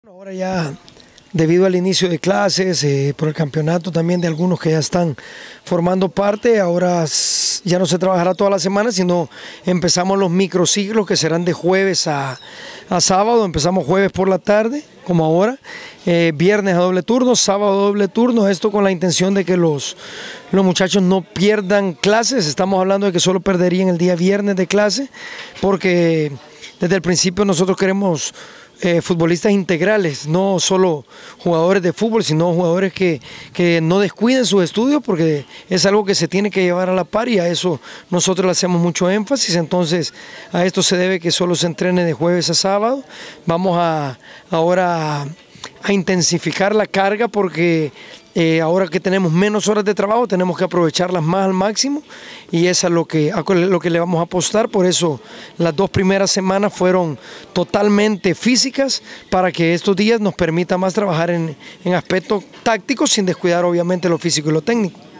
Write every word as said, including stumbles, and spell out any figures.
Ahora ya, debido al inicio de clases, eh, por el campeonato también de algunos que ya están formando parte, ahora ya no se trabajará toda la semana, sino empezamos los microciclos que serán de jueves a, a sábado. Empezamos jueves por la tarde, como ahora, eh, viernes a doble turno, sábado a doble turno, esto con la intención de que los, los muchachos no pierdan clases. Estamos hablando de que solo perderían el día viernes de clase, porque desde el principio nosotros queremos Eh, futbolistas integrales, no solo jugadores de fútbol, sino jugadores que, que no descuiden sus estudios, porque es algo que se tiene que llevar a la par y a eso nosotros le hacemos mucho énfasis. Entonces a esto se debe que solo se entrene de jueves a sábado. Vamos a ahora a, a intensificar la carga, porque Eh, ahora que tenemos menos horas de trabajo tenemos que aprovecharlas más al máximo, y eso es lo que, a lo que le vamos a apostar. Por eso las dos primeras semanas fueron totalmente físicas, para que estos días nos permita más trabajar en, en aspectos tácticos sin descuidar obviamente lo físico y lo técnico.